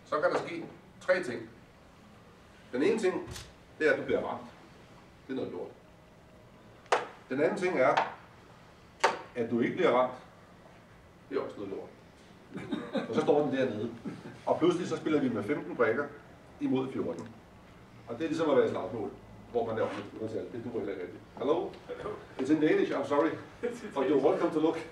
så kan der ske 3 ting. Den ene ting, det er, at du bliver ramt. Det er noget lort. Den anden ting er, at du ikke bliver ramt. Det er også noget lort. Og så står den dernede. Og pludselig så spiller vi med 15 brikker imod 14. Og det er ligesom at være i slagsmål, hvor man laver et udtal. Det duer heller ikke rigtigt. Hello? It's in Danish, I'm sorry. But you're welcome to look.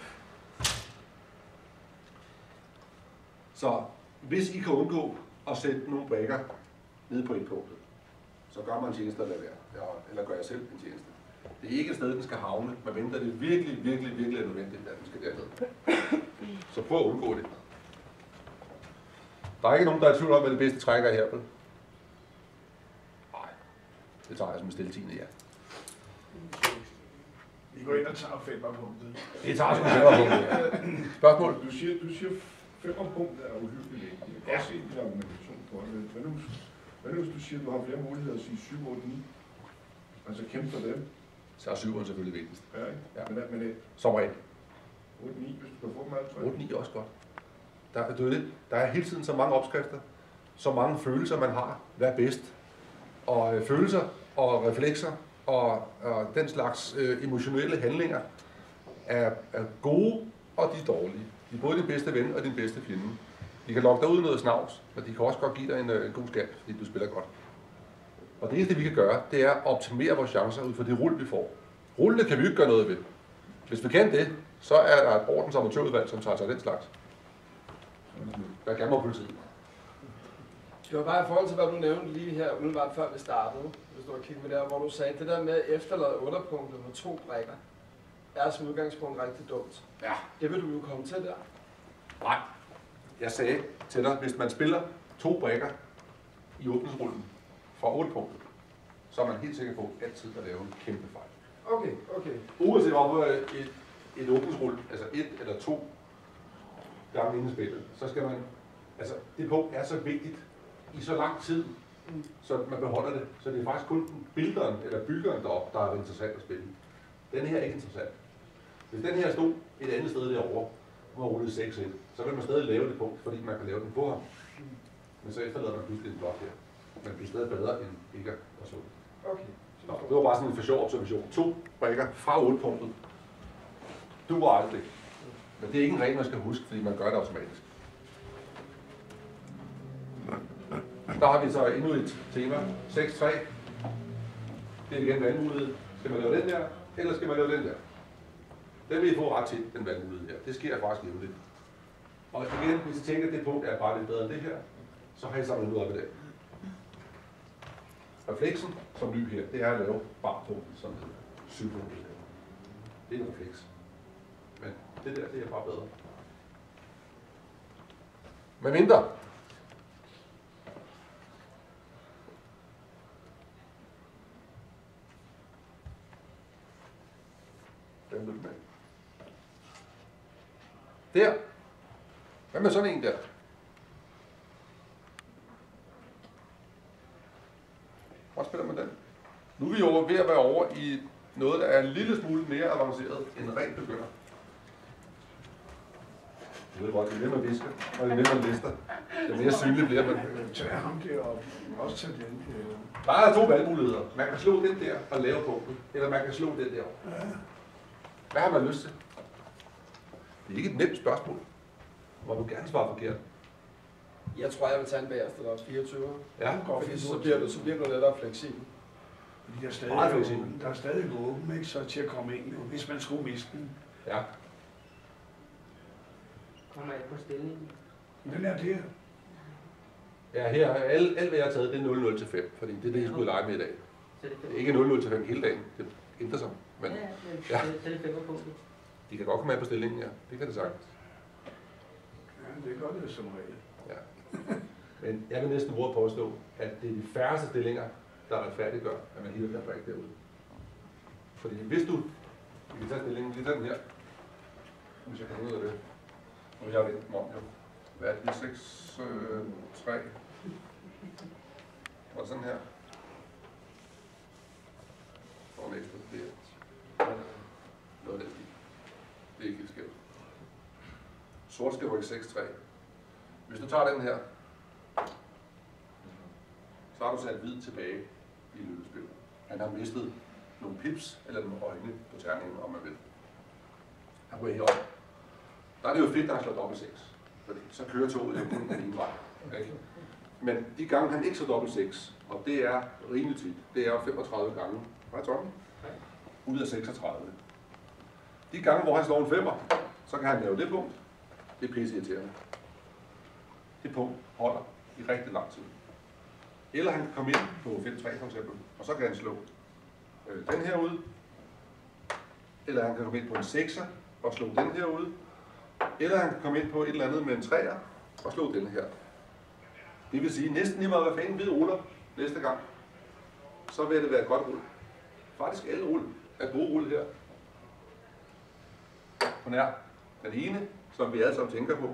Så hvis I kan undgå at sætte nogle brikker nede på indpunktet, så gør man en tjeneste at lade være. Eller gør jeg selv en tjeneste. Det er ikke et sted, den skal havne, medmindre det er virkelig er nødvendigt, at den skal derned. Så prøv at undgå det. Der er ikke nogen, der er i tvivl om, hvad det bedste trækker er her. Nej, det tager jeg som en stiltigende, ja. Vi går ind og tager 5'er-punktet. Det tager som en 5'er-punktet, ja. Spørgsmål? Du siger 5'er-punktet er uhyggeligt vigtigt. Jeg kan også se din argumentation for det. Hvad nu, hvis du siger, at du har flere muligheder at sige 7, 8, 9? Altså kæmpe for dem. Så er 7'eren selvfølgelig vigtigst. Ja, ikke? Ja. Men det som regel. 8, 9, hvis du kan få dem alt. 8, 9 er også godt. Der er hele tiden så mange opskrifter, så mange følelser, man har. Hvad er bedst? Og følelser og reflekser og den slags emotionelle handlinger er gode, og de er dårlige. De er både din bedste ven og din bedste fjende. De kan lokke dig ud noget snavs, og de kan også godt give dig en god skat, fordi du spiller godt. Og det eneste, vi kan gøre, det er at optimere vores chancer ud for det rulle, vi får. Rullene kan vi ikke gøre noget ved. Hvis vi kan det, så er der et ordens amatørudvalg, som tager sig den slags. Hvad kan man politiet? Det var bare i forhold til, hvad du nævnte lige her, umiddelbart før vi startede, hvis du har kigget med der, hvor du sagde, det der med at efterlade underpunktet med 2 brikker, er som udgangspunkt rigtig dumt. Ja. Det vil du jo komme til der. Nej. Jeg sagde til dig, hvis man spiller 2 brikker i åbningsrullen fra 8 punkter, så er man helt sikker på altid at lave en kæmpe fejl. Okay. Uanset om et åbningsrulle, altså 1 eller 2 gange inden spillet, så skal man, altså det punkt er så vigtigt i så lang tid, så man beholder det. Så det er faktisk kun bilderen eller byggeren deroppe, der er interessant at spille. Den her er ikke interessant. Hvis den her stod et andet sted derovre, hvor man rullede 6 ind, så vil man stadig lave det punkt, fordi man kan lave den på ham. Men så efterlader man pludselig en blok her. Man bliver stadig bedre end ikke og så. Okay. Nå, det var bare sådan en for sjov observation. 2 brikker fra 8 punktet. Du var aldrig. Men det er ikke en regel, man skal huske, fordi man gør det automatisk. Der har vi så endnu et tema. 6-3. Det er igen valgmulighed. Skal man lave den der, eller skal man lave den der? Den vil I få ret til, den valgmulighed her. Det sker faktisk jævnligt. Og igen, hvis I tænker, at det punkt er bare lidt bedre end det her, så har I samlet ud af det. Refleksen som ny her, det er at lave barpunktet som hedder 7 punkter. Det er en refleks. Men det der, det er bare bedre. Med mindre. Den løb med. Der. Hvad med sådan en der? Hvor spiller man den? Nu er vi jo ved at være over i noget, der er en lille smule mere avanceret end ren begynder. Jeg ved godt, det er mere man visker, og det er mere man lister. Det er mere synligt bliver man. Tag ham der og også tage den. Der er 2 valgmuligheder. Man kan slå den der og lave punktet, eller man kan slå den der. Hvad har man lyst til? Det er ikke et nemt spørgsmål. Må du gerne svare forkert? Jeg tror, jeg vil tage en bagerste, der er 24. Ja, fordi så bliver du lettere fleksibel. Fordi der er stadig åben, ikke, så til at komme ind, hvis man skulle miste den. Ja. Kommer jeg på stillingen? Den er der. Ja, her alt hvad jeg har taget, det er 0-0 til 5, fordi det er det, jeg skulle lege med i dag. Det er ikke 0-0 til 5 hele dagen, det ændrer sig. Men, ja. Det er 5'er-punktet. De kan godt komme med på stillingen, ja. Det kan det sagtens. Ja, det gør det som regel. Ja. Men jeg vil næsten bruge at påstå, at det er de færreste stillinger, der retfærdiggør, at man hiver den brik derude. Fordi hvis du, vi kan tage stillingen, lige den her, hvis jeg kan finde ud af det. Nu har jeg vendt mig om, jo. Hvad er det? 6, 3. Og sådan her. Og næste, det er noget af det. Det er ikke helt skævt. Sort skal rykke 6-3. Hvis du tager den her, Så har du sat hvid tilbage i løbespillet. Han har mistet nogle pips eller nogle øjne på terningen, om man vil. Han går herop. Der er det jo fedt, at han slår dobbelt 6. Fordi så kører toget jo kun den ene vej. Ikke? Men de gange, han ikke slår dobbelt 6, og det er rimelig tit, det er jo 35 gange. Hej Tommy? Ud af 36. De gange, hvor han slår en 5'er, så kan han lave det punkt. Det er pisse irriterende. Det punkt holder i rigtig lang tid. Eller han kan komme ind på 5-3 for eksempel, og så kan han slå den her ud. Eller han kan komme ind på en 6'er og slå den her ud. Eller han kan komme ind på et eller andet med en 3'er og slå den her. Det vil sige, næsten lige meget hvad fanden hvid ruller næste gang, så vil det være et godt rull. Faktisk alle rull er gode rull her. På nær den ene, som vi alle sammen tænker på.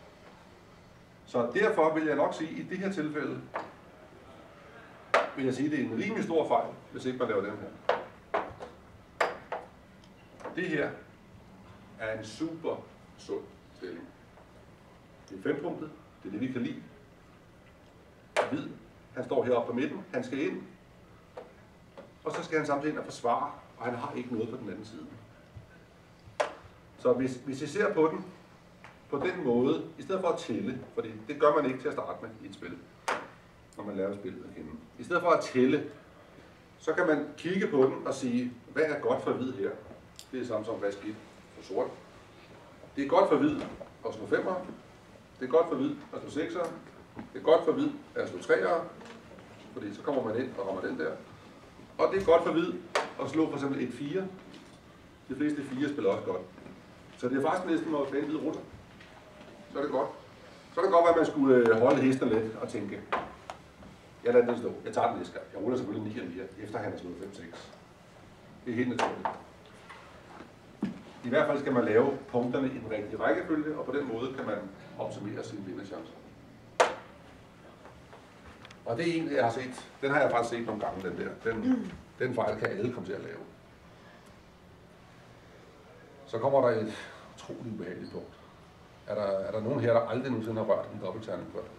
Så derfor vil jeg nok sige, at i det her tilfælde, vil jeg sige, at det er en rimelig stor fejl, hvis ikke man laver den her. Det her er en super sund stilling. Det er 5 punktet, det er det vi kan lide. Hvid, han står heroppe på midten, han skal ind, og så skal han samtidig ind og forsvare, og han har ikke noget på den anden side. Så hvis I ser på den på den måde, i stedet for at tælle, fordi det gør man ikke til at starte med i et spil, når man lærer spillet at kende. I stedet for at tælle, så kan man kigge på den og sige, hvad er godt for hvid her? Det er samme som, hvad er skidt for sort. Det er godt for hvid at slå 5'er. Det er godt for hvid at slå 6'er. Det er godt for hvid at slå 3'er, fordi så kommer man ind og rammer den der. Og det er godt for hvid at slå for eksempel et 4. De fleste 4 spiller også godt. Så det er faktisk næsten, når man hvid ruller. Så er det godt. Så er det godt, at man skulle holde hesten lidt og tænke, jeg lader den stå. Jeg tager den næste gang. Jeg ruller selvfølgelig 9 og 9, efter han har slået 5-6. Det er helt naturligt. I hvert fald skal man lave punkterne i den rigtige rækkefølge, og på den måde kan man optimere sine vinderchancer. Og det er en, jeg har set. Den har jeg faktisk set nogle gange, den der. Den fejl kan alle komme til at lave. Så kommer der et utroligt ubehageligt punkt. Er der nogen her, der aldrig nogensinde har rørt en dobbeltterning før?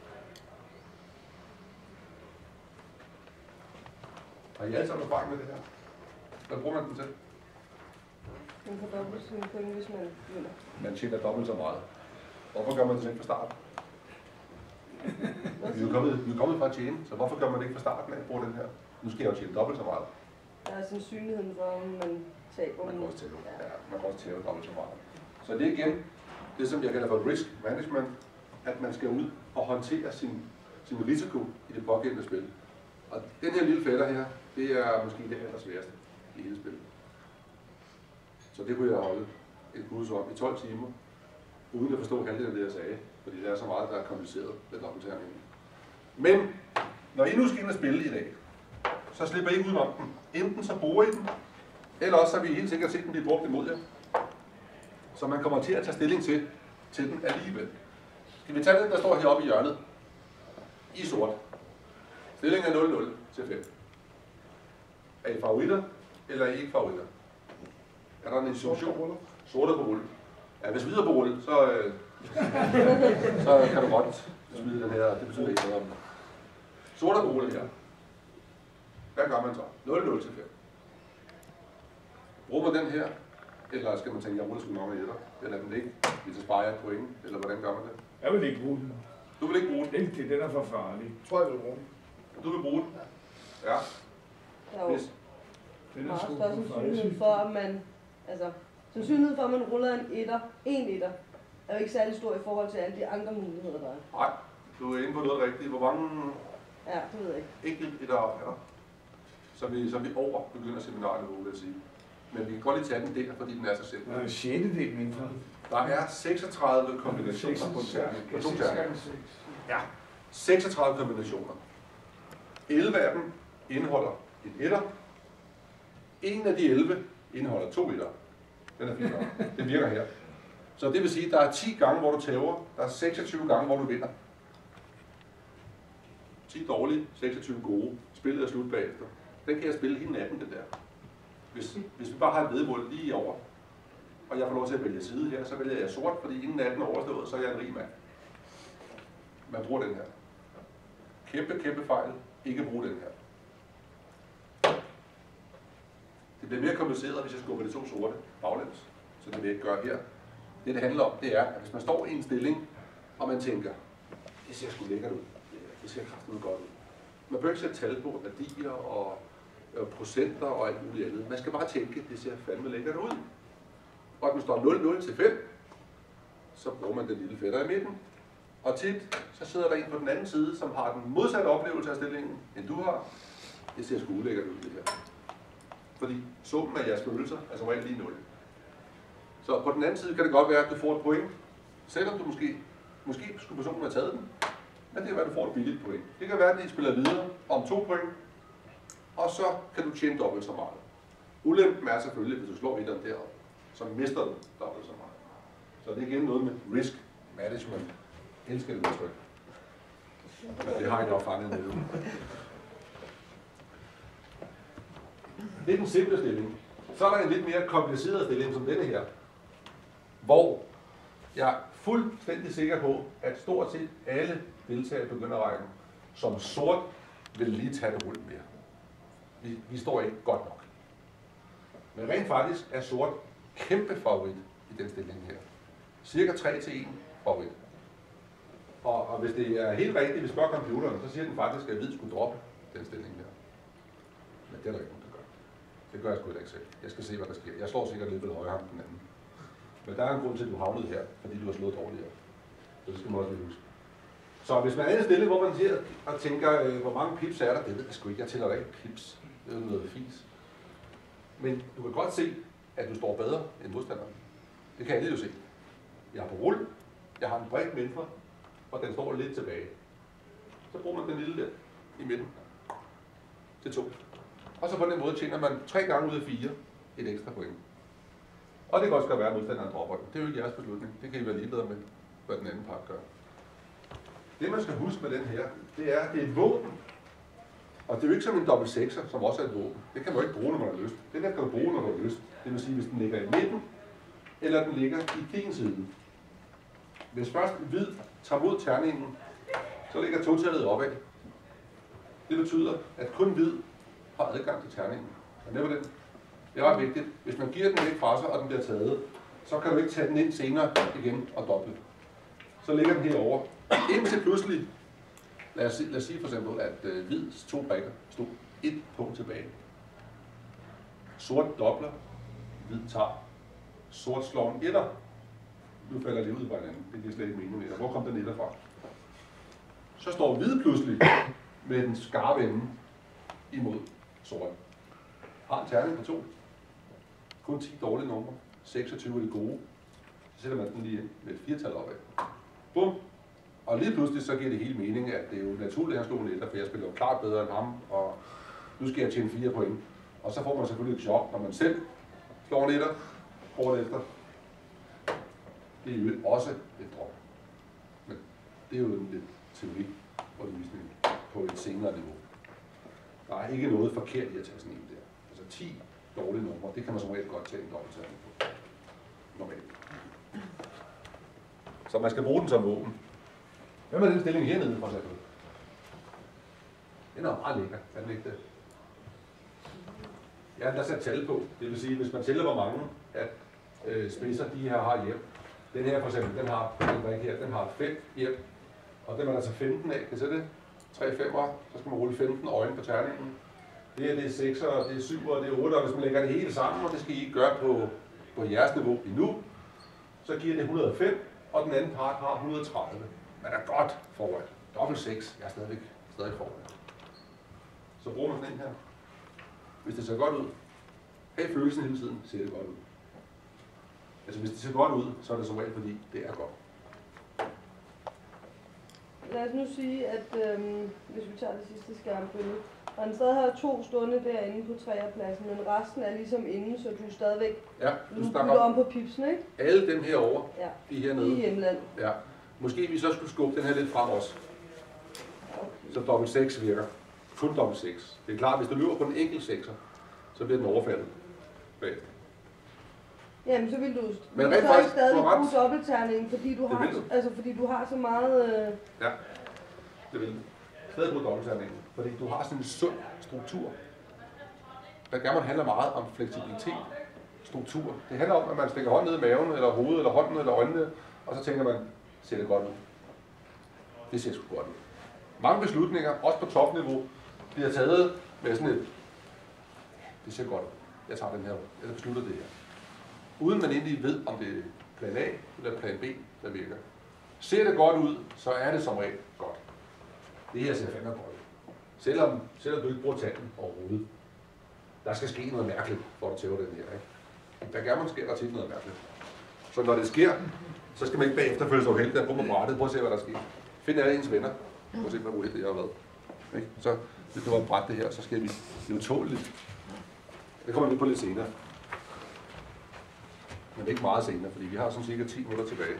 Har I alle sammen erfaring med det her? Hvad bruger man den til? Man får dobbelt sine point, hvis man vinder. Man tjener dobbelt så meget. Hvorfor gør man det ikke fra starten? Vi er kommet fra at tjene, så hvorfor gør man det ikke fra starten af at bruge den her? Nu skal jeg jo tjene dobbelt så meget. Der er sandsynligheden for, at man taber. Man kan også tæve. Ja, man kan også tæve dobbelt så meget. Så det er igen det, som jeg kalder for risk management, at man skal ud og håndtere sin risiko i det pågældende spil. Og den her lille fætter her, det er måske det allersværeste i hele spillet. Så det kunne jeg holde et kursus om i 12 timer, uden at forstå halvdelen af det, jeg sagde, fordi det er så meget, der er kompliceret med dobbeltterningen. Men når I nu skal ind og spille i dag, så slipper I ikke udenom den. Enten så bruger I den, eller også så vil I helt sikkert se den blive brugt imod jer. Så man kommer til at tage stilling til den alligevel. Skal vi tage den, der står heroppe i hjørnet? I sort. Stillingen er 0-0 til 5. Er I favoritter, eller er I ikke favoritter? Er der en institution? Sorte på rulle. Ja, hvis videre på rulle, så kan du godt smide den her. Det betyder ikke noget om det. Sorte på rulle her. Hvad gør man så? 0-0 til 5. Bruger man den her? Eller skal man tænke, jeg ruller sgu nok med etter? Eller den ikke? Hvis så sparer jeg et point? Eller hvordan gør man det? Jeg vil ikke bruge den. Du vil ikke bruge den? Den er for farlig. Jeg tror, jeg vil bruge den. Du vil bruge den? Ja. Der er jo Den er meget sgu større for sandsynlighed farlig. for, at man... Altså, sandsynlighed for, at man ruller en etter, er jo ikke særlig stor i forhold til alle de andre muligheder, der er. Nej, du er inde på noget rigtigt. Hvor mange Ja, det ved jeg ikke. enkelt etter er der? Så er vi over begynder seminarniveau, vil jeg sige. Men vi kan godt lige tage den der, fordi den er så simpel. Der er en sjettedel mindre. Der er 36 kombinationer på en terning. På 2 terninger. Ja, 36 kombinationer. 11 af dem indeholder en etter. En af de 11 indeholder 2 etter. Den er 4. Det virker her. Så det vil sige, at der er 10 gange, hvor du tæver. Der er 26 gange, hvor du vinder. 10 dårlige, 26 gode. Spillet er slut bagefter. Den kan jeg spille hele natten, den der. Hvis vi bare har et vedmål lige over, og jeg får lov til at vælge side her, så vælger jeg sort, fordi inden natten er overstået, så er jeg en rig mand. Man bruger den her. kæmpe fejl, ikke at bruge den her. Det bliver mere kompliceret, hvis jeg skubber de to sorte baglæns, så det vil jeg ikke gøre her. Det handler om, det er, at hvis man står i en stilling, og man tænker, det ser sgu lækkert ud, det ser kraftigt godt ud. Man bør ikke sætte tal på værdier og procenter og alt muligt andet. Man skal bare tænke, det ser fandme lækkert ud. Og at man står 0-0 til 5, så bruger man den lille fætter i midten. Og tit, så sidder der en på den anden side, som har den modsatte oplevelse af stillingen, end du har. Det ser sgu lækkert ud, det her. Fordi summen af jeres følelser er som regel lige 0. Så på den anden side kan det godt være, at du får et point, selvom du måske skulle personen have taget den, men det kan være, at du får et billigt point. Det kan være, at I spiller videre om 2 point, og så kan du tjene dobbelt så meget. Ulempen er selvfølgelig, hvis du slår etteren deroppe, så mister du dobbelt så meget. Så det er igen noget med risk management. Jeg elsker det udtryk. Men det har I nok fanget med. Det er den simple stilling. Så er der en lidt mere kompliceret stilling som denne her, hvor jeg er fuldstændig sikker på, at stort set alle deltagere på begynderrækken som sort vil lige tage det rundt mere. Vi står ikke godt nok. Men rent faktisk er sort kæmpe favorit i den stilling her. Cirka 3-1 favorit. Og hvis det er helt rigtigt, hvis vi spørger computeren, så siger den faktisk, at hvid skulle droppe den stilling her. Men det er der ikke nogen, der gør. Det gør jeg sgu ikke selv. Jeg skal se, hvad der sker. Jeg slår sikkert lidt ved højre end den anden. Men der er en grund til, at du havnede her, fordi du har slået dårligere. Så det skal man også lige huske. Så hvis man er i en stilling, hvor man siger og tænker, hvor mange pips er der, det ved jeg sgu ikke. Jeg tæller da ikke pips. Det er noget fis. Men du kan godt se, at du står bedre end modstanderen. Det kan alle jo se. Jeg er på rul, jeg har en brik mindre, og den står lidt tilbage. Så bruger man den lille der i midten til 2. Og så på den måde tjener man 3 gange ud af 4 et ekstra point. Og det kan også være, at modstanderen dropper den. Det er jo ikke jeres beslutning. Det kan I være ligeglade med, hvad den anden part gør. Det man skal huske med den her, det er, at det er et våben. Og det er jo ikke som en dobbelt 6'er, som også er et våben. Det kan man jo ikke bruge, når man har lyst. Den der kan du bruge, når du har lyst. Det vil sige, hvis den ligger i midten, eller den ligger i din side. Hvis først hvid tager mod terningen, så ligger 2-tallet opad. Det betyder, at kun hvid har adgang til terningen. Og det den. Det er ret vigtigt. Hvis man giver den væk fra sig, og den bliver taget, så kan du ikke tage den ind senere igen og doble. Så ligger den herovre. Indtil pludselig, lad os sige for eksempel, at hvids 2 brikker stod 1 punkt tilbage. Sort dobler, hvid tager. Sort slår en etter. Nu falder det ud fra hinanden. Det giver slet ikke mening mere. Hvor kom den etter fra? Så står hvid pludselig med den skarpe ende imod sort. Har en terning på 2. Kun 10 dårlige numre. 26 er det gode. Så sætter man den lige ind med et 4-tal opad. Bum! Og lige pludselig så giver det hele mening, at det er jo naturligt, at han slår en etter, for jeg spiller jo klart bedre end ham, og nu skal jeg tjene 4 point. Og så får man selvfølgelig et chok, når man selv slår en etter, året efter. Det er jo også et drop. Men det er jo en lidt teoriundervisning på et senere niveau. Der er ikke noget forkert i at tage sådan en der. Altså 10 dårlige numre, det kan man som regel godt tage en dobbeltterning på. Normalt. Så man skal bruge den som våben. Hvad med den stilling hernede for eksempel? Den er meget lækker, er den ikke det? Ja, der er sat tal på. Det vil sige, hvis man tæller hvor mange at spidser de her har hjem. Den her for eksempel, den har her, den har 5 hjem. Og den er altså 15 af, kan I se det? 3 5'er, så skal man rulle 15 øjne på terningen. Det er 6'er, det er 7'er, det er 8'er. Hvis man lægger det hele sammen, og det skal I ikke gøre på jeres niveau endnu, så giver det 105, og den anden part har 130. Man er godt foran. Dobbelt 6, jeg er stadig foran. Så bruger man sådan en her. Hvis det ser godt ud, have følelsen hele tiden, ser det godt ud. Altså hvis det ser godt ud, så er det som regel, fordi det er godt. Lad os nu sige, at hvis vi tager det sidste skærmbillede, og den stadig har 2 stående derinde på 3'erpladsen, men resten er ligesom inde, så du stadigvæk du snakker om på pipsen, ikke? Alle dem herovre, de hernede. I hjemland. Ja. Måske vi så skulle skubbe den her lidt frem også. Så dobbelt 6 virker. Kun dobbelt 6. Det er klart, hvis du løber på en enkelt 6'er, så bliver den overfaldet bagefter. Jamen, så vil du så stadig bruge dobbeltterningen, fordi du har så meget... Ja, det vil du. stadig bruge dobbeltterningen, fordi du har sådan en sund struktur. Backgammon handler meget om fleksibilitet, struktur. Det handler om, at man stikker hånden ned i maven, eller hovedet, eller hånden, eller øjnene, og så tænker man, ser det godt ud. Det ser sgu godt ud. Mange beslutninger, også på topniveau, bliver taget med sådan et, det ser godt ud. Jeg tager den her, eller beslutter det her. Uden man egentlig ved, om det er plan A eller plan B, der virker. Ser det godt ud, så er det som regel godt. Det her ser fandme godt ud. Selvom du ikke bruger tanden overhovedet. Der skal ske noget mærkeligt, for at tæve den her. Ikke? Backgammon sker der tit noget mærkeligt. Så når det sker, så skal man ikke bagefter føle sig uheldig. Der på brættet. Prøv at se, hvad der sker. Find alle ens venner. Prøv at se, hvor uheldig jeg har været. Ikke? Så hvis du har bræt det her, så skal vi blive utåligt. Det kommer vi på lidt senere. Men ikke meget senere, fordi vi har sådan cirka 10 minutter tilbage.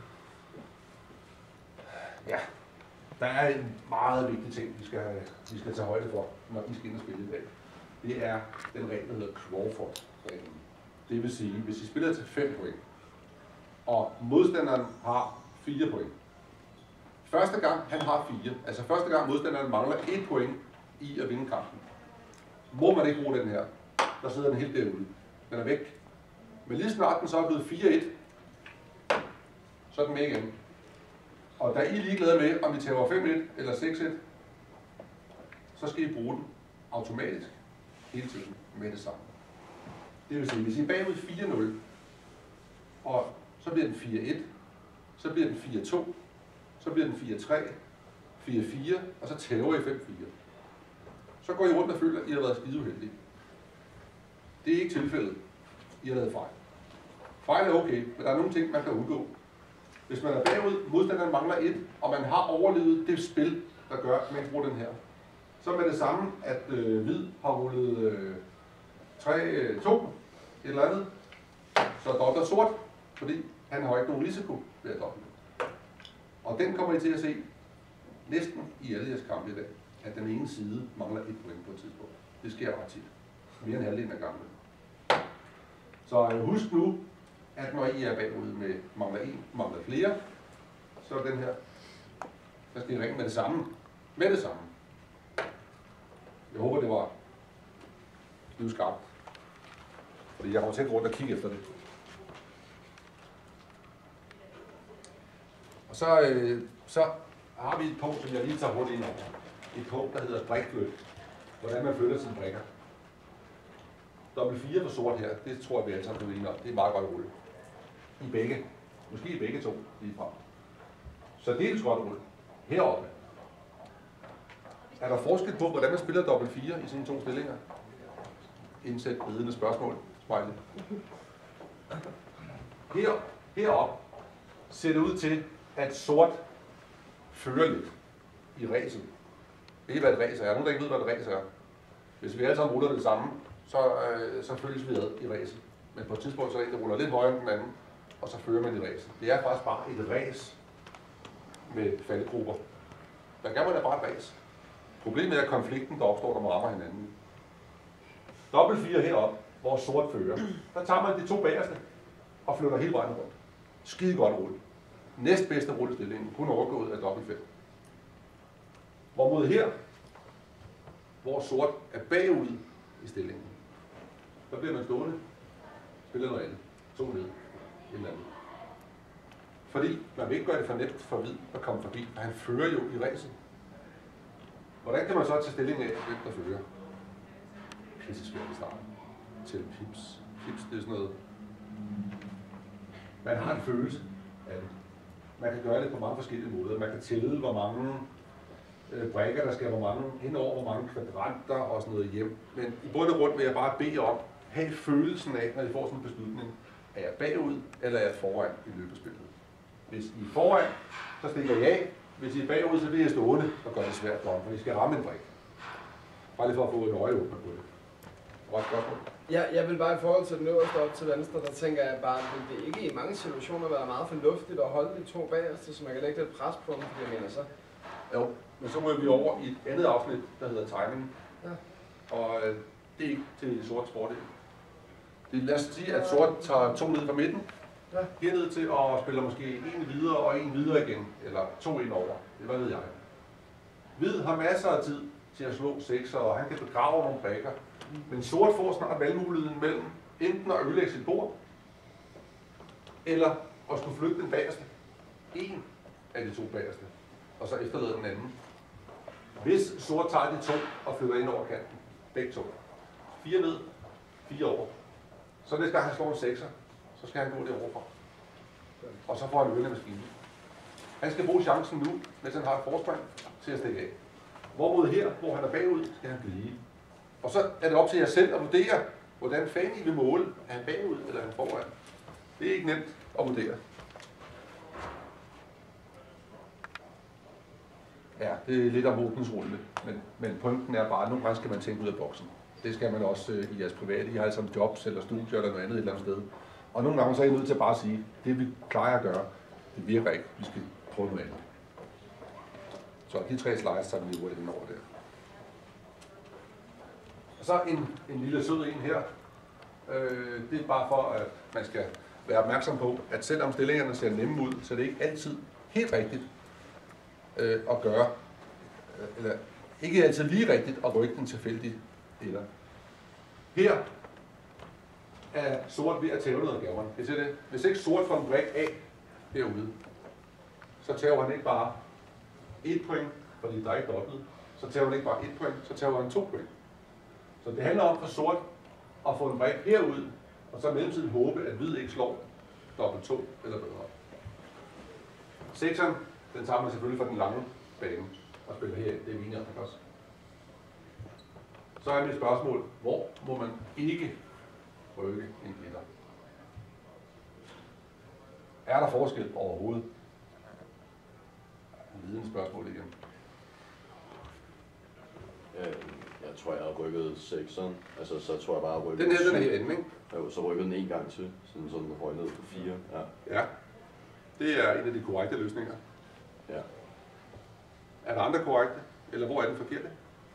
Ja, der er en meget vigtig ting, vi skal tage højde for, når I skal ind og spille i dag. Det er den regel, der hedder Crawford-reglen. Det vil sige, hvis I spiller til 5 point, og modstanderen har 4 point. Første gang han har 4, altså første gang modstanderen mangler 1 point i at vinde kampen, må man ikke bruge den her. Der sidder den helt derude. Den er væk. Men lige snart den så er blevet 4-1, så er den med igen. Og da I er ligeglade med, om vi tager 5-1 eller 6-1, så skal I bruge den automatisk hele tiden med det samme. Det vil sige, hvis I er bagud 4-0, og så bliver den 4-1, så bliver den 4-2, så bliver den 4-3, 4-4, og så tæver I 5-4. Så går I rundt og føler, at I har været skideuheldige. Det er ikke tilfældet. I har lavet fejl. Fejl er okay, men der er nogle ting, man kan undgå. Hvis man er bagud, modstanderen mangler 1, og man har overlevet det spil, der gør, at man ikke bruger den her. Så med det samme, at hvid har rullet 3-2, et eller andet, så dobbler sort, fordi han har ikke nogen risiko ved at doble. Og den kommer I til at se næsten i alle jeres kampe i dag, at den ene side mangler 1 point på et tidspunkt. Det sker ret tit. Mere end halvdelen af kampene. Så husk nu, at når I er bagud med mangler 1, mangler flere, så er den her, der skal I ringe med det samme. Med det samme. Jeg håber, det var skarpt. Fordi jeg kommer til at gå rundt og kigge efter det. Og så har vi et punkt, som jeg lige tager hurtigt ind over. Et punkt, der hedder brikflyt. Hvordan man flytter sine brikker. Dobbelt 4 for sort her, det tror jeg, vi alle sammen kan lide. Det er meget godt rulle. I begge. Måske i begge to lige frem. Så det er et godt rulle. Heroppe. Er der forskel på, hvordan man spiller dobbelt 4 i sine to stillinger? Indsæt ledende spørgsmål. Smiley. Heroppe ser det ud til, at sort fører lidt i ræset. Det er, hvad et ræs er. Nogen, der ikke ved, hvad et ræs er. Hvis vi alle sammen ruller det samme, så følges vi ad i ræset. Men på et tidspunkt så er det en, der ruller lidt højere end den anden, og så fører man i ræset. Det er faktisk bare et ræs med faldgrupper. Der kan man da bare et ræs. Problemet er konflikten, der opstår, når man rammer hinanden. Dobbelt 4 heroppe, hvor sort fører. Der tager man de to bagerste og flytter hele vejen rundt. Skide godt rulle. Næstbedste rullestilling, kun overgået af dobbelt 5. Hvorimod her, hvor sort er bagud i stillingen, der bliver man stående, spiller noget andet, 2 ned, et eller andet. Fordi man vil ikke gøre det for nemt for hvid at komme forbi, og han fører jo i ræset. Hvordan kan man så tage stilling af, hvem der fører? Pisse svært i starten. Til pips. Pips, det er sådan noget. Man har en følelse af det. Man kan gøre det på mange forskellige måder. Man kan tælle, hvor mange brikker, der skal, hvor mange henover, hvor mange kvadranter og sådan noget hjem. Men i bund og grund vil jeg bare bede om, have følelsen af, når I får sådan en beslutning, er jeg bagud, eller er jeg foran i løbespillet. Hvis I er foran, så stikker jeg af. Hvis I er bagud, så bliver jeg stående og gør det svært for ham, for I skal ramme en brik. Bare lige for at få en øjeåbner på det. Godt spørgsmål. Ja, jeg vil bare i forhold til den øverste op til venstre, der tænker jeg bare, at det ikke i mange situationer være meget fornuftigt at holde de to bagerste, så man kan lægge lidt pres på dem, fordi jeg mener så. Jo, men så må vi over i et andet afsnit, der hedder timing. Ja. Og det er ikke til sorts fordel. Lad os sige, at sort tager 2 ned fra midten, herned til at spille måske 1 videre og 1 videre igen, eller 2 ind over. Det hvad ved jeg. Hvid har masser af tid til at slå 6'er, og han kan begrave nogle brikker. Men sort får snart valgmuligheden mellem enten at ødelægge sit bord, eller at skulle flytte den bagerste. En af de to bagerste, og så efterlade den anden. Hvis sort tager de to og flytter ind over kanten, begge to, 4 ned, 4 over, så næste gang han slår en 6'er, så skal han gå det overfra. Og så får han ørende maskinen. Han skal bruge chancen nu, mens han har et forspring, til at stikke af. Hvorimod her, hvor han er bagud, skal han blive. Og så er det op til jer selv at vurdere, hvordan fanden I vil måle. Er han bagud, eller er han foran? Det er ikke nemt at vurdere. Ja, det er lidt om åbningsrulle, men pointen er bare, at nogle gange skal man tænke ud af boksen. Det skal man også i jeres private. I har altså jobs eller studier eller noget andet et eller andet sted. Og nogle gange så er I nødt til bare at sige, det vi plejer at gøre, det virker ikke. Vi skal prøve noget andet. Så de 3 slides tager vi lige hurtigt ind over der. Og så en lille sød en her. Det er bare for, at man skal være opmærksom på, at selvom stillingerne ser nemme ud, så er det ikke altid helt rigtigt at gøre, eller ikke altid lige rigtigt at rykke den tilfældigt eller. Her er sort ved at tæve noget af gaverne. Hvis ikke sort får en brik af derude, så tæver han ikke bare 1 point, fordi der er ikke dobbelt. Så tæver han ikke bare 1 point, så tæver han 2 point. Så det handler om for sort at få en brik herud, og så mellemtiden håbe, at hvid ikke slår dobbelt 2 eller bedre. 6'eren, den tager man selvfølgelig fra den lange bane og spiller her. Det er mine også. Så er mit spørgsmål, hvor må man ikke rykke en etter? Er der forskel overhovedet? Vidende spørgsmål igen. Jeg tror, jeg har rykket 6'eren. Altså, så tror jeg bare, at rykket den her ende, ikke? Jo, så rykket den en gang til, sådan den røg ned på 4. Ja. Ja, det er en af de korrekte løsninger. Ja. Er der andre korrekte? Eller hvor er den forkerte?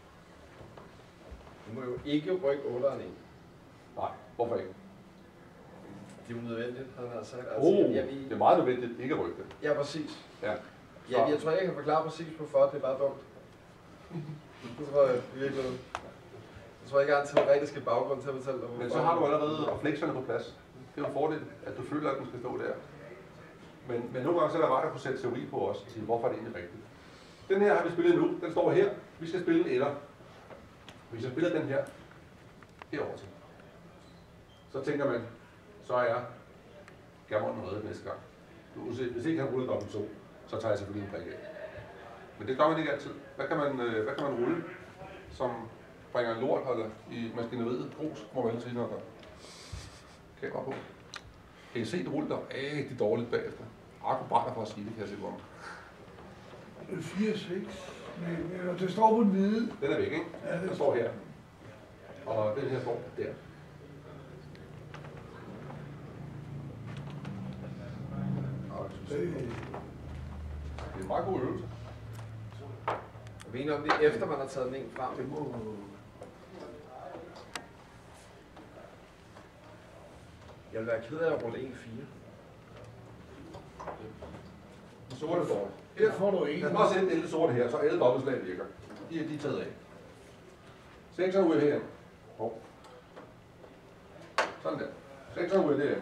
Du må jo ikke rykke 8'eren ind. Nej, hvorfor ikke? Det er unødvendigt, han har sagt. Det er meget nødvendigt ikke at rykke det. Ja, præcis. Ja. Ja, jeg tror ikke, jeg kan forklare præcis hvorfor, det er bare dumt. Det tror jeg virkelig. Jeg tror ikke, jeg har en teoretisk baggrund til at fortælle dig. Men så har du allerede reflekserne på plads. Det er en fordel, at du føler, at den skal stå der. Men nogle gange så er der rart at kunne sætte teori på os og sige, hvorfor er det egentlig rigtigt. Den her har vi spillet nu. Den står her. Vi skal spille en etter. Hvis jeg spiller den her herover til, så tænker man, så er gammeren reddet næste gang. Hvis ikke han ruller dobbelt 2, så tager jeg selvfølgelig en brik af. Men det gør man ikke altid. Hvad kan man rulle, som bringer en lort eller i maskineriet? Grus, må man altid sige noget der. Kamera på. Kan I se, det ruller der rigtig dårligt bagefter? Arko brænder for at sige det, kan jeg se på mig. 4-6. Det står på den hvide. Den er væk, ikke? Ja, den står her. Og den her står der. Det er en meget god øvelse. Jeg mener om det er efter, man har taget den en frem. Det må... Jeg vil være ked af at rulle 1-4. Den sorte står. Her får du en. Den også sætte alle sorte her, så alle dobbeltslag virker. De er taget af. 6'eren ud her. Sådan der. 6'eren ud der.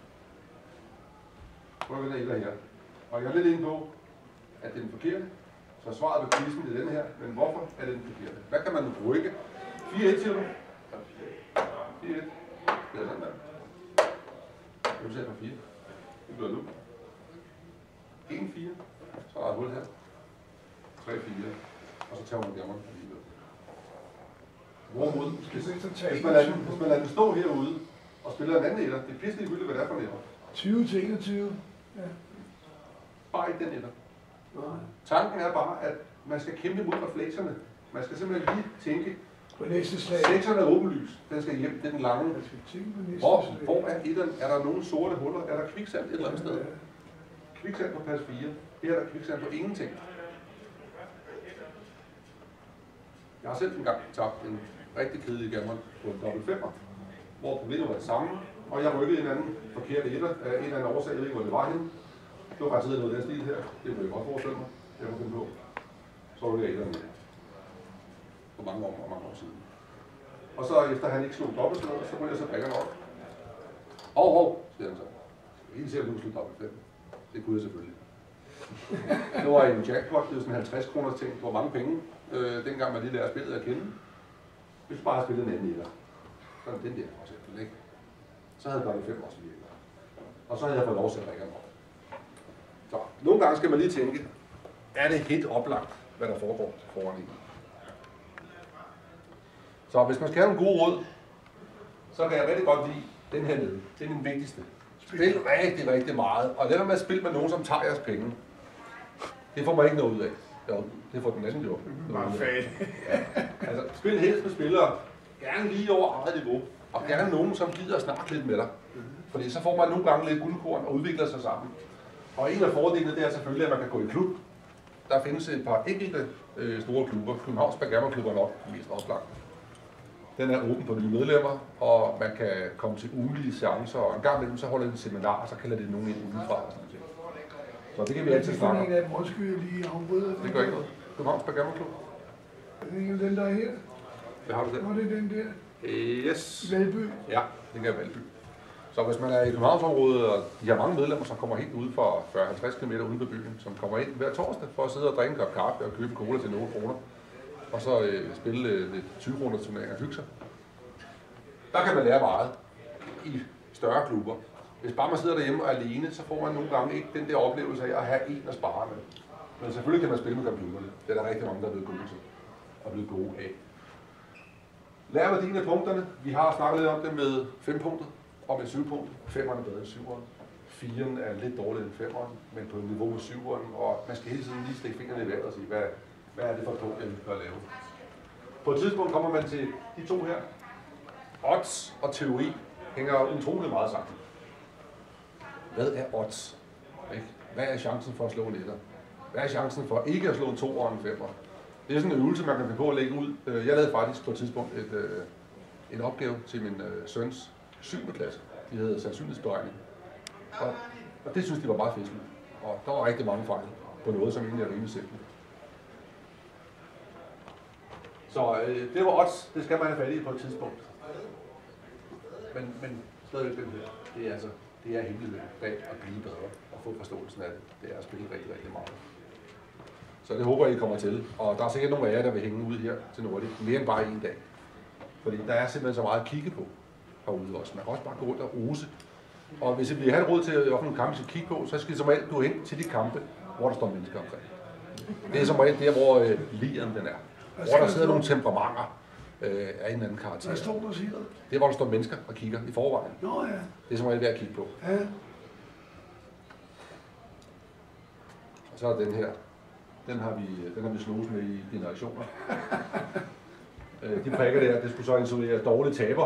Prøv at vende her. Og jeg er lidt inde på, at det er den forkerte. Så svaret på quizzen er den her. Men hvorfor er det den forkerte? Hvad kan man rykke? 4-1 siger du? 4-1. Det er sådan der. Jeg vil sætte på 4. Det bliver nu. 1-4. Så er der et hul her. 3-4. Og så tager man gammeren alligevel. Hvorimod, hvis man lader den stå herude og spiller en anden etter, det er pisselig gyldigt, hvad det er for en etter. 20-21. Ja. Bare ikke den etter. Tanken er bare, at man skal kæmpe mod reflekserne. Man skal simpelthen lige tænke, på næste slag. 6'eren er åbenlys. Den skal hjem, det er den lange. Hvor er etteren? Er der nogle sorte huller? Er der kviksand et eller andet sted? Kviksand på pas 4. Her er der kviksand på ingenting. Jeg har selv engang tabt en rigtig kedelig gammer på en dobbelt 5'er, hvor problemet var det samme, og jeg rykkede en anden forkert etter af en eller anden årsag, jeg ved ikke, hvor det var henne. Det var faktisk noget af den stil her. Det kunne jeg godt forestille mig. Jeg kunne finde på. så rykker jeg med. For mange år siden. Og så efter han ikke slog dobbeltslaget, så ryger jeg så brækkerne op. Hov, siger han så. Helt sikkert, at du slog dobbelt 5. Det kunne jeg selvfølgelig. Det var en jackpot, det var sådan en 50 kroner ting. Det var mange penge, dengang man lige lærte spillet at kende. Hvis du bare har spillet en anden etter. Sådan den der for eksempel, ikke? Så havde jeg dobbelt 5 også lige. Og så havde jeg fået lov til at brækkerne op. Så nogle gange skal man lige tænke, er det helt oplagt, hvad der foregår foran en? Så hvis man skal have nogle gode råd, så kan jeg rigtig godt lide den her nede. Det er den vigtigste. Spil rigtig, rigtig meget. Og lad være med at spille med nogen, som tager jeres penge. Det får man ikke noget ud af. Jo, det får den anden jo. Bare fedt. Ja. Altså, spil helst med spillere. Gerne lige over eget niveau. Og gerne nogen, som gider at snakke lidt med dig. Fordi så får man nogle gange lidt guldkorn og udvikler sig sammen. Og en af fordelene, det er selvfølgelig, at man kan gå i klub. Der findes et par enkelte store klubber. Københavns Backgammon-klub er nok mest oplagt. Den er åben for nye medlemmer, og man kan komme til ugenlige seancer, og en gang imellem så holder de et seminar, og så kalder det nogen ind udefra og sådan noget. Så det kan vi altid snakke om. Det er en af dem, undskyld, jeg lige afbryder. Det gør ikke noget. Københavns Backgammon-klub. Er det ikke den, der er her? Hvad har du der? Var det den der? Yes. Valby? Ja, det kan Valby. Så hvis man er i Københavnsområdet, og de har mange medlemmer, som kommer helt ude for 40-50 km uden for byen, som kommer ind hver torsdag for at sidde og drikke en kop kaffe og købe cola til nogle kroner, og så spille lidt 20-kroner turneringer og hygge sig. Der kan man lære meget i større klubber. Hvis bare man sidder derhjemme og alene, så får man nogle gange ikke den der oplevelse af at have en at spare med. Men selvfølgelig kan man spille med computerne. Det er der rigtig mange, der er blevet gode til og blevet gode af. Lær værdien af punkterne. Vi har snakket lidt om det med 5 punkter og med 7 punkter. 5'eren er bedre end 7'eren. 4'eren er lidt dårligere end 5'eren, men på et niveau med 7'eren. Og man skal hele tiden lige stikke fingrene i vejret og sige, hvad er det for et punkt, jeg bør lave. På et tidspunkt kommer man til de to her. Odds og teori hænger utrolig meget sammen. Hvad er odds? Hvad er chancen for at slå en etter? Hvad er chancen for ikke at slå en 2 og en 5'er? Det er sådan en øvelse, man kan finde på at lægge ud. Jeg lavede faktisk på et tidspunkt en opgave til min søns 7. klasse. De havde sandsynlighedsberegning. Og det synes de var meget fedt. Og der var rigtig mange fejl på noget, som egentlig er rimelig simpelt. Så det var odds. Det skal man have fat i på et tidspunkt. Men stadigvæk den her. Det er hemmeligheden bag at blive bedre og få forståelsen af det. Det er at spille rigtig, rigtig meget. Så det håber jeg, I kommer til. Og der er sikkert nogle af jer, der vil hænge ud her til Nordic. Mere end bare en dag. Fordi der er simpelthen så meget at kigge på herude også. Man kan også bare gå rundt og rose. Og hvis I vil have et råd til at offentlige kampe, I kigge på, så skal I som regel gå hen til de kampe, hvor der står mennesker omkring. Det er som regel der, hvor liren den er. Hvor der sidder nogle temperamenter af en eller anden karakter. Hvad står der, siger du? Det er, hvor der står mennesker og kigger i forvejen. Nå ja. Det er som regel værd at kigge på. Ja. Og så er den her. Den har vi slået med i generationer. De prikker der, det skulle så insolere dårlige taber.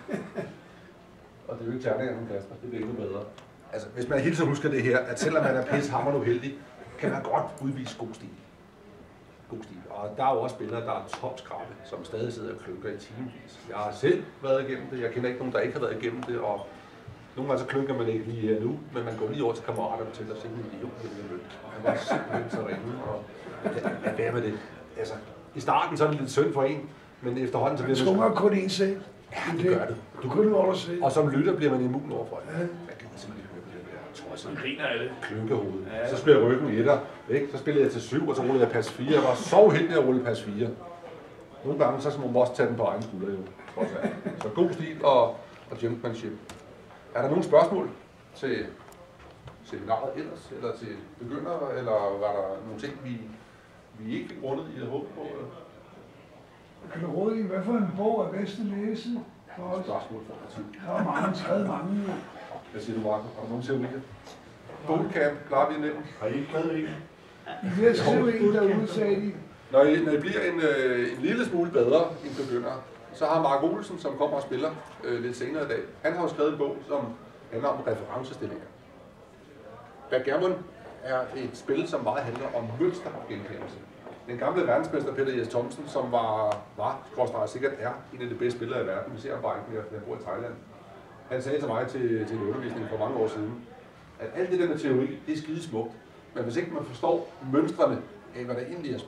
Og det er jo ikke terninger, som kaster. Det bliver endnu bedre. Altså, hvis man hele tiden husker det her, at selvom man er pissehammerende uheldig, kan man godt udvise god stil. God stil. Og der er jo også spillere, der er topskrabe, som stadig sidder og klynker i timevis. Jeg har selv været igennem det. Jeg kender ikke nogen, der ikke har været igennem det. Og nogle gange så klynker man ikke lige her nu, men man går lige over til kammeraterne til at se en idiot, og han var simpelthen så ringe. Og hvad med det? Altså, i starten så er det lidt synd for en, men efterhånden så bliver det... Man skal kun en selv. Ja, det gør det. Du kun over dig selv. Og som lytter bliver man immun overfor det. Ja. Man kan simpelthen høre på det der. Jeg tror sådan griner af det. Klynkehoved. Ja. Så spiller jeg ryggen i etter, ikke? Så spillede jeg til 7, og så rullede jeg pas 4. Jeg var så uheldig at rulle pas 4. Nogle gange så må man også tage den på egen skulder, jo. Så god stil og gentlemanship. Er der nogle spørgsmål til seminaret ellers, eller til begyndere, eller var der nogle ting, vi ikke fik rundet, I havde håbet på? Kan du råde i, hvad for en bog er bedst at læse for os? Spørgsmål for tid. Der er mange, skrevet mange. Hvad siger du, Marco? Har du nogen teorier? Bootcamp, klarer vi en nemt. Har I ikke med en? I vil skrive en derude, sagde de. Når I bliver en lille smule bedre end begynder, så har Mark Olsen, som kommer og spiller lidt senere i dag, han har jo skrevet en bog, som handler om referencestillinger. Backgammon er et spil, som meget handler om mønstergenkendelse. Den gamle verdensmester Peter Jes Thomsen, som var sikkert er en af de bedste spillere i verden, vi ser ham bare ikke mere, han bor i Thailand. Han sagde til mig til en undervisning for mange år siden, at alt det der med teori, det er skide smukt. Men hvis ikke man forstår mønstrene af, hvad der egentlig er smukt,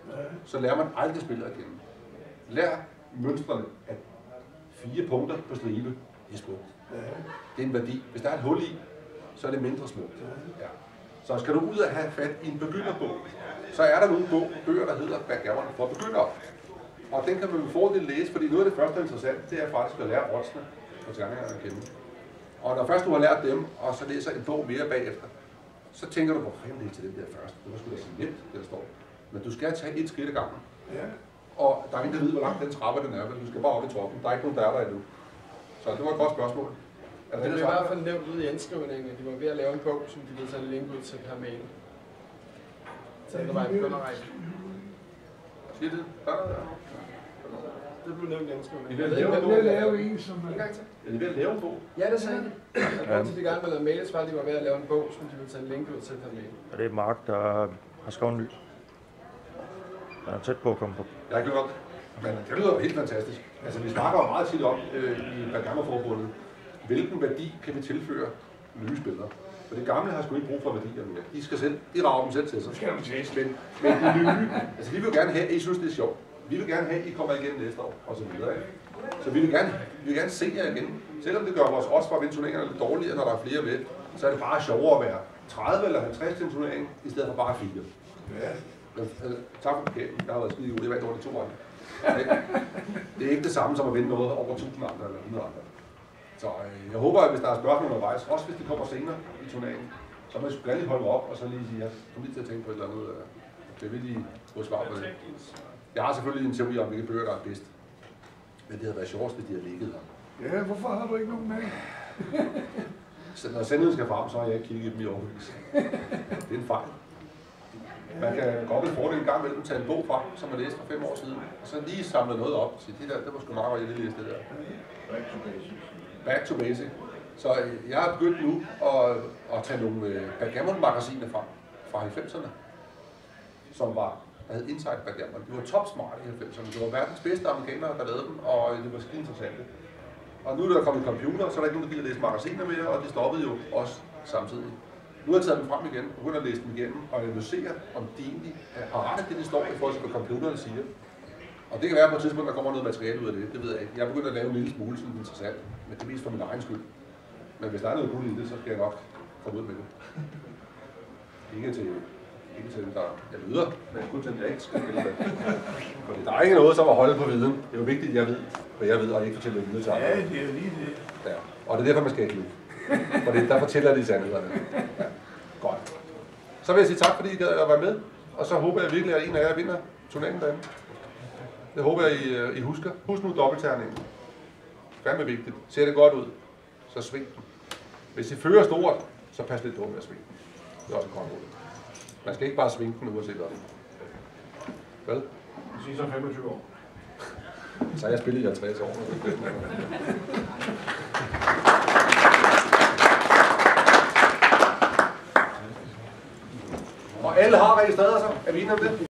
så lærer man aldrig spillet at kende. Lær mønstrene, at 4 punkter på stribe, det er smukt. Det er en værdi. Hvis der er et hul i, så er det mindre smukt. Ja. Så skal du ud og have fat i en begynderbog, så er der nogle bøger, der hedder Backgammon for begyndere. Og den kan man med fordel læse, fordi noget af det første, der er interessant, det er faktisk at lære oddsene på terningerne at kende. Og når først du har lært dem, og så læser en bog mere bagefter, så tænker du, hvor fanden det er til den der første. Det var sgu da så nemt, det der står. Men du skal tage et skridt ad gangen. Ja. Og der er ingen, der ved, hvor lang den trappe den er, men du skal bare op i toppen. Der er ikke nogen, der er der endnu. Så det var et godt spørgsmål. Men det er i hvert fald nævnt ude i indskrivningen, at de var ved at lave en bog, som de ville tage en link ud til per mail. Så det var en begynderrække. Siger det? Det blev nævnt i indskrivningen. I vil Jeg vil lave en, som En gang til. Er de ved at lave en bog? Ja, det sagde de. Og til de gerne ville lave mails, var de var ved at lave en bog, som de ville tage en link ud til per mail. Og det er Mark, der har skrevet en ny. Han er tæt på at komme på. Jeg har ikke hørt. Men det lyder helt fantastisk. Altså, vi snakker jo meget tit om i Backgammon-forbundet, hvilken værdi kan vi tilføre nye spillere. For det gamle har sgu ikke brug for værdier mere. De rager dem selv til sig. Skal du teste? Men de nye, altså vi vil gerne have, at I synes, det er sjovt. Vi vil gerne have, at I kommer igen næste år, og så videre. Ikke? Så vi vil gerne se jer igen. Selvom det gør vores odds for at vinde turneringerne lidt dårligere, når der er flere med, så er det bare sjovere at være 30 eller 50 til en turnering, i stedet for bare 4. Ja. Tak for det. Jeg har været skide god. Det var ikke over de 2 andre. Det er ikke det samme som at vinde noget over 1000 andre eller 100 andre. Så jeg håber, at hvis der er spørgsmål undervejs, også hvis det kommer senere i turneringen, så må I sgu gerne holde op og så lige sige, at jeg lige til at tænke på et eller andet. Det vil lige få svar på det. Jeg har selvfølgelig en teori om, hvilke bøger, der er bedst. Men det havde været sjovt, hvis de havde ligget her. Ja, hvorfor har du ikke nogen med? Så når sendheden skal frem, så har jeg ikke kigget dem i overvis. Det er en fejl. Man kan godt med fordel en gang mellem tage en bog frem, som man læste for 5 år siden, og så lige samle noget op og sige, det var sgu meget godt, jeg lige læste det der. Back to basics. Back to basic. Så jeg har begyndt nu at tage nogle Backgammon-magasiner fra 90'erne, som der hed Inside Backgammon. De var topsmart i 90'erne. Det var verdens bedste amerikanere, der lavede dem, og det var skide interessante. Og nu er der kommet computer, så er der ikke nogen, der gider læse magasiner mere, og det stoppede jo også samtidig. Nu har jeg taget dem frem igen, og begyndt at læse dem igennem, og analysere, om de egentlig har ret af det, de står i forhold til, hvad computerne siger. Og det kan være på et tidspunkt, der kommer noget materiale ud af det ved jeg ikke. Jeg er begyndt at lave en lille smule, som er interessant, men det er mest for min egen skyld. Men hvis der er noget guld i det, så skal jeg nok komme ud med det. Ikke til dem, der jeg lyder, men kun til dem, jeg ikke skal spille med. Fordi der er ikke noget, som at holde på viden. Det er jo vigtigt, at jeg ved, hvad jeg ved, og ikke fortælle det videre til andre. Ja, det er jo lige det. Ja. Og det er derfor, man skal ikke lyve. For der fortæller de sandhederne. Ja. Godt. Så vil jeg sige tak, fordi I gad at være med. Og så håber jeg virkelig, at en af jer vinder turneringen derinde. Det håber jeg, I husker. Husk nu dobbeltterningen. Fandme vigtigt. Ser det godt ud, så sving den. Hvis I fører stort, så pas lidt på med at svinge den. Det er også en godt råd. Man skal ikke bare svinge den uanset hvad. Hvad? Du siger så 25 år. Så har jeg spillet i 50 år. Og alle har registreret sig. Er vi enige om det?